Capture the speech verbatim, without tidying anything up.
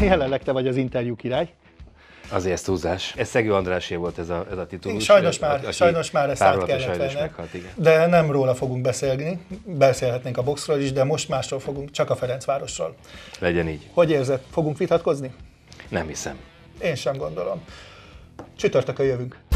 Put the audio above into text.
jelenleg te vagy az interjú király. Azért ez túlzás. Ez Szegő Andrásé volt ez a, ez a titulus. Sajnos már, sajnos már ezt át kellett sajnos venni. meghalt, igen. De nem róla fogunk beszélni, beszélhetnénk a boxról is, de most másról fogunk, csak a Ferencvárosról. Legyen így. Hogy érzed, fogunk vitatkozni? Nem hiszem. Én sem gondolom. Csütörtökön jövünk.